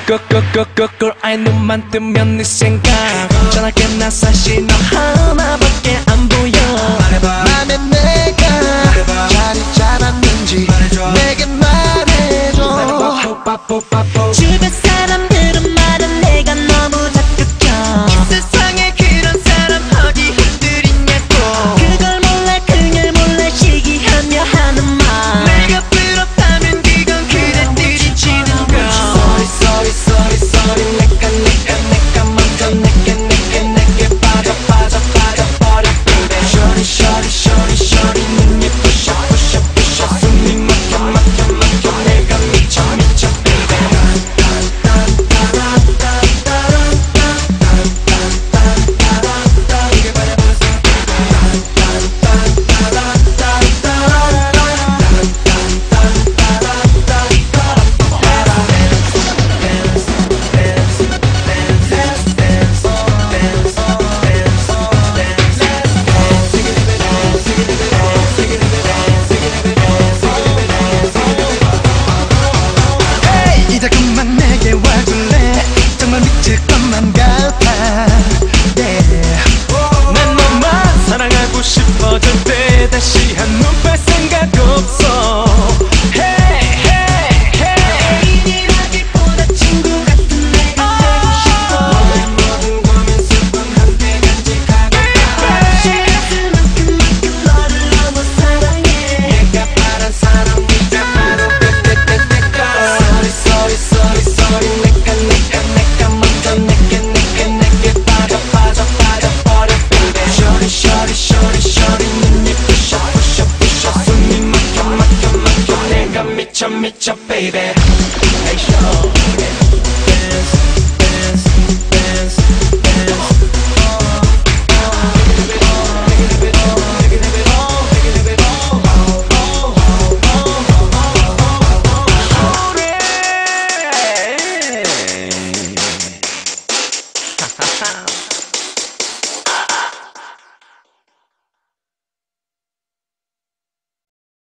꿀꿀꿀꿀꿀꿀 아이 눈만 뜨면 네 생각 전화기 나 사실 너 하나밖에 안 보여 맘에 내가 자리 잡았는지 내게 말해줘 주변 사람들은 말은 내가 너무 자극적 세상에 그런 사람 어디 흔들리냐고 그걸 몰라 그녀를 몰라 시기하며 하는 말 내가 부럽다면 그건 그대들이 지는 거 Sorry sorry sorry 내가 먼저 내게 빠져버려 baby Shorty shorty shorty shorty 눈이 부셔 숨이 막혀 내가 미쳐 baby 이제 그만 내게 와줄래 정말 미칠 것만 같아 난 너만 사랑하고 싶어질 때 다시 한눈 뺄 생각 없어 Hey hey hey 애인이라기보다 친구 같은 내가 되고 싶어 너의 모든 고민 슬픔 함께 간직하고 시간을 만큼 너를 너무 사랑해 내가 바란 사람 이제 바로 그때가 Sorry sorry sorry 내가 먼저 내게 빠져버려 baby Shorty shorty shorty shorty 눈이 부셔 숨이 막혀 내가 미쳐 baby Hey show dance dance dance dance Ha ha ha